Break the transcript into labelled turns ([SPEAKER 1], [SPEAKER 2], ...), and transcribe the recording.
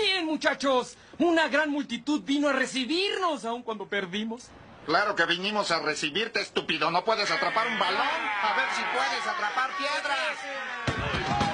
[SPEAKER 1] bien, muchachos. Una gran multitud vino a recibirnos, aun cuando perdimos.
[SPEAKER 2] Claro que vinimos a recibirte, estúpido. ¿No puedes atrapar un balón? A ver si puedes atrapar piedras.